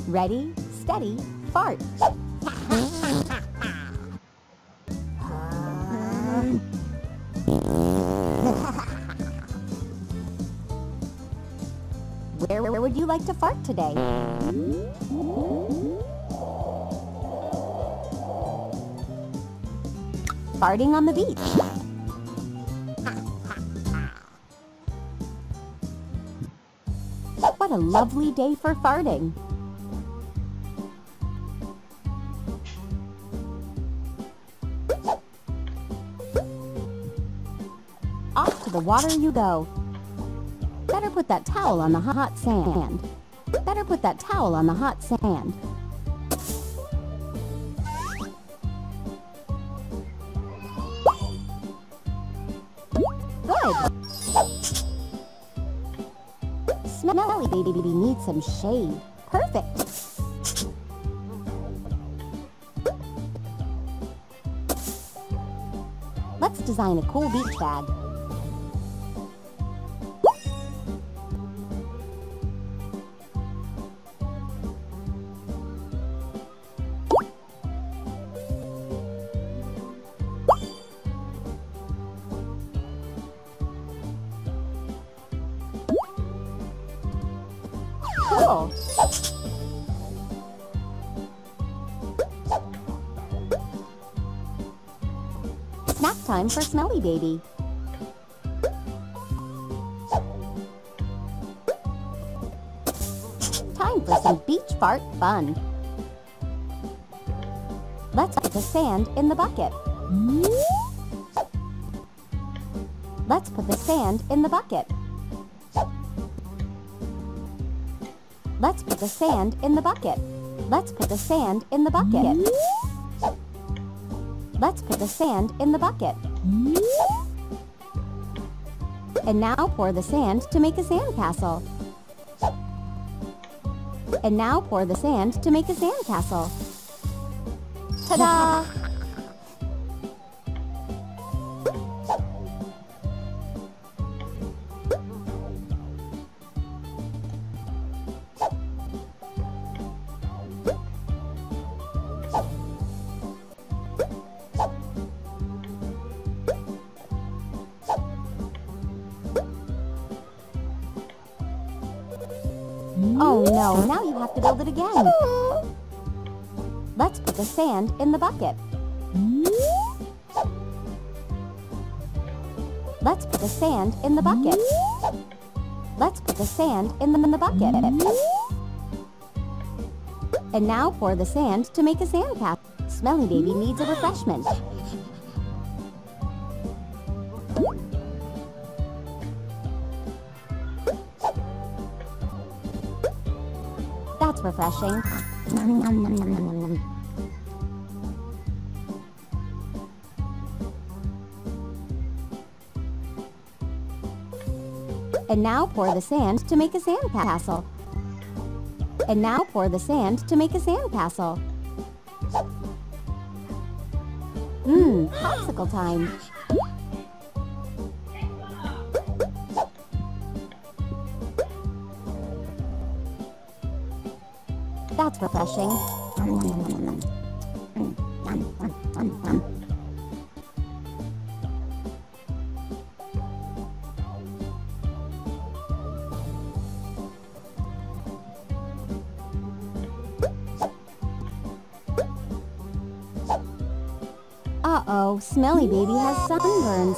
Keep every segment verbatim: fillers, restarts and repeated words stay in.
Ready, steady, fart. Where, where would you like to fart today? Farting on the beach. What a lovely day for farting. Off to the water you go. Better put that towel on the hot sand. Better put that towel on the hot sand. Good. Smelly baby needs some shade. Perfect. Let's design a cool beach bag. Cool. Snack time for Smelly Baby. Time for some beach fart fun. Let's put the sand in the bucket. Let's put the sand in the bucket. Let's put the sand in the bucket. Let's put the sand in the bucket. Let's put the sand in the bucket. And now pour the sand to make a sandcastle. And now pour the sand to make a sandcastle. Ta-da! Oh no, now you have to build it again. Let's put the sand in the bucket. Let's put the sand in the bucket. Let's put the sand in the, in the bucket. And now pour the sand to make a sandcastle. Smelly Baby needs a refreshment. That's refreshing. And now pour the sand to make a sandcastle. And now pour the sand to make a sandcastle. Mmm, popsicle time. That's refreshing. Uh-oh, Smelly Baby has sunburns.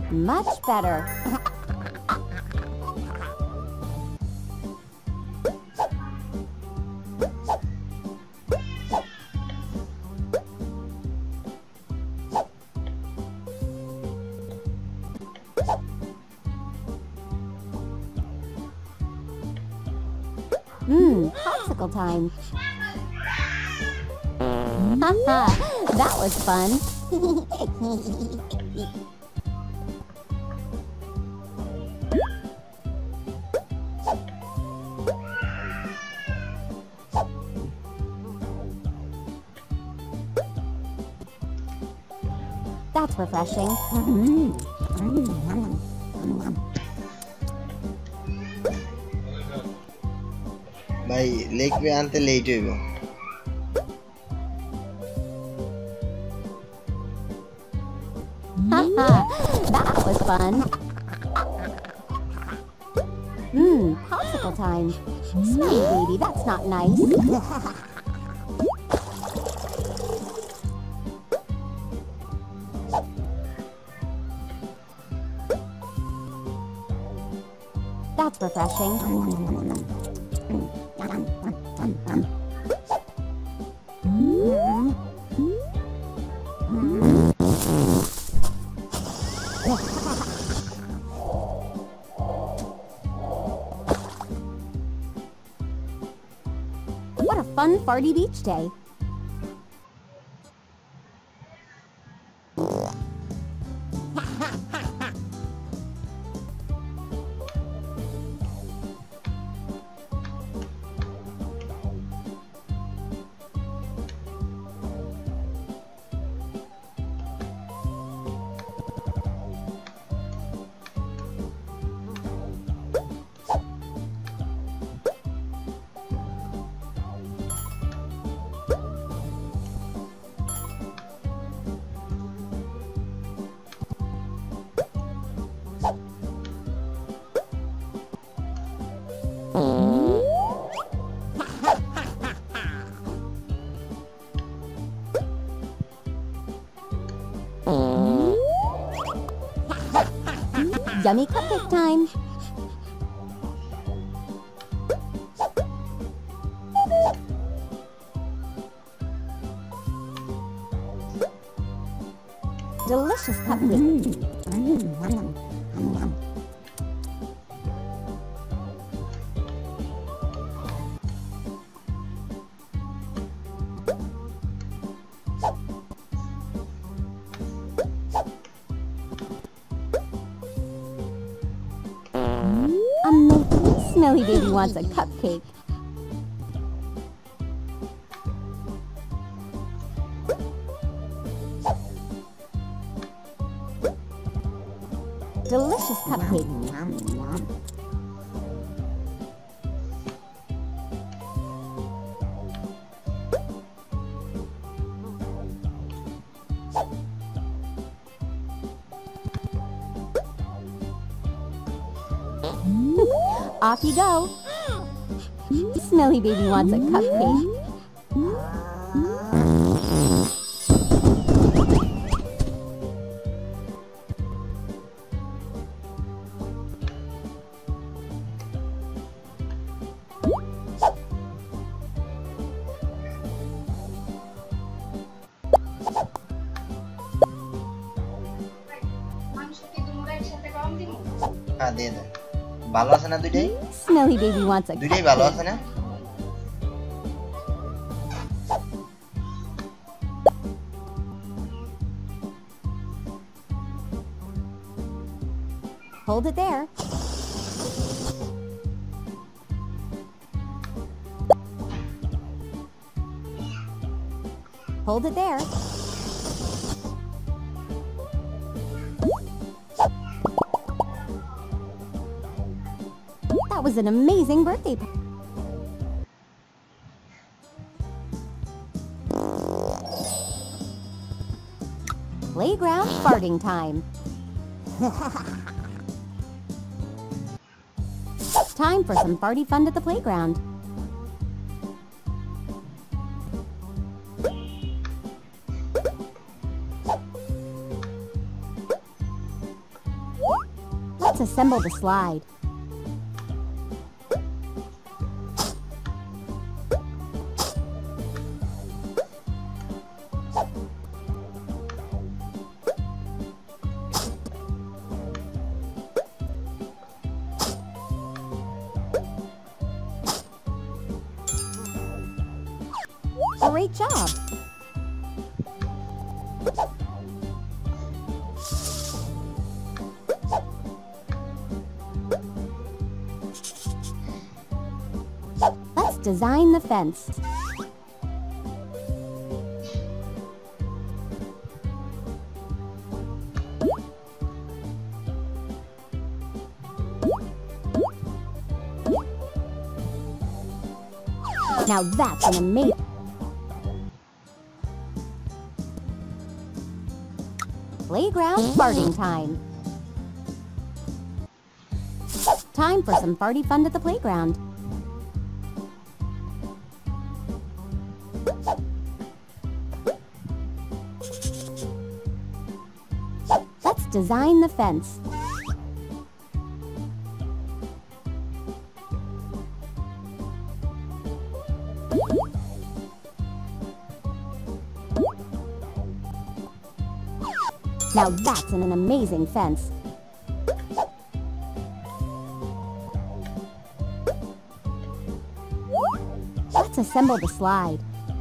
Much better. Mmm, popsicle time. Haha, that was fun. That's refreshing. भाई lake पे आते late हो Haha, that was fun. Mmm, popsicle time. Smelly baby, that's not nice. That's refreshing. What a fun Farty beach day. Yummy cupcake time. Delicious cupcake. Amazing. Smelly baby wants a cupcake. Delicious cupcake. Off you go. Smelly baby wants a cupcake. हाँ दे दे ভালো আছে না দুইটাই Smelly baby wants a দুইটাই cupcake. ভালো আছে না Hold it there. Hold it there. That was an amazing birthday party. Playground farting time. Time for some farty fun at the playground. Let's assemble the slide. Great job! Let's design the fence. Now that's an amazing... Playground farting time. Time for some farty fun at the playground. Let's design the fence. Now that's an amazing fence. Let's assemble the slide.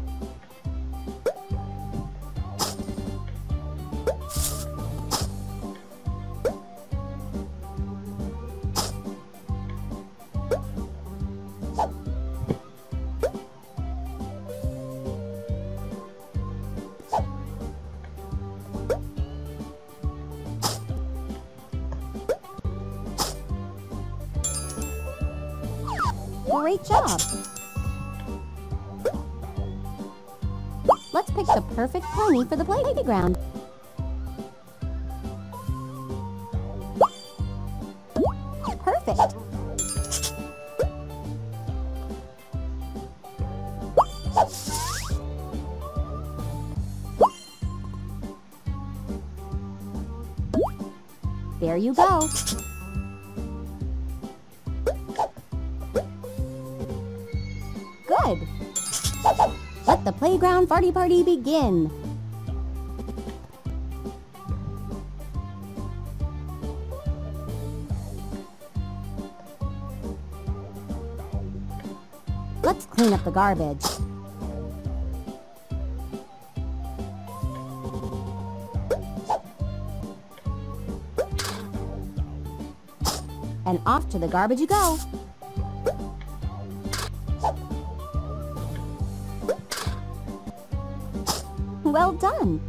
Great job! Let's pick the perfect pony for the playground. Perfect! There you go! Good! Let the playground farty party begin! Let's clean up the garbage. And off to the garbage you go! Well done!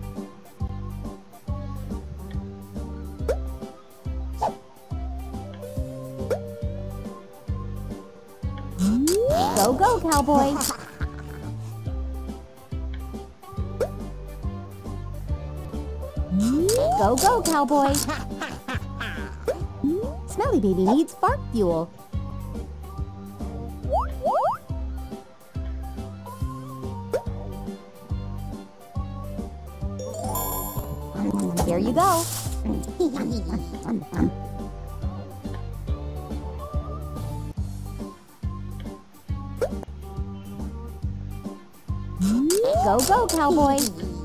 Go, go, cowboy! Go, go, cowboy! Smelly baby needs fart fuel. There you go. Go, go, cowboy.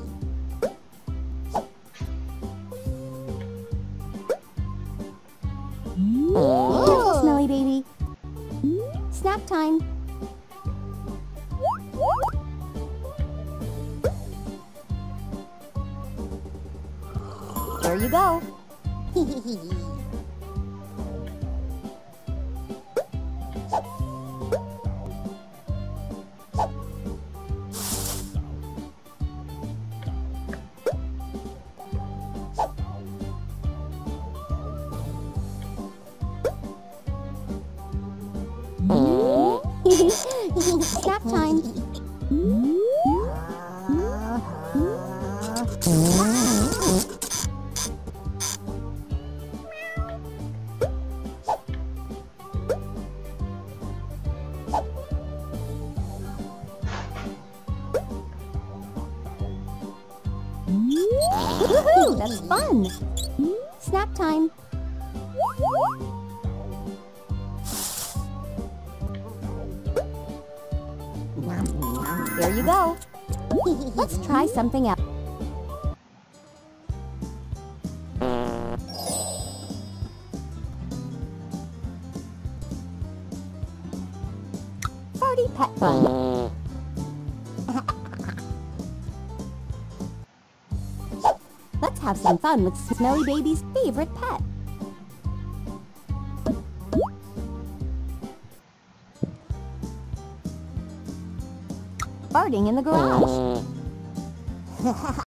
Careful, smelly baby. Snack time. There you go. Snack time. Woohoo! That's fun! Snack time. There you go. Let's try something else. Farty pet fun. Let's have some fun with Smelly Baby's favorite pet. Farting in the garage.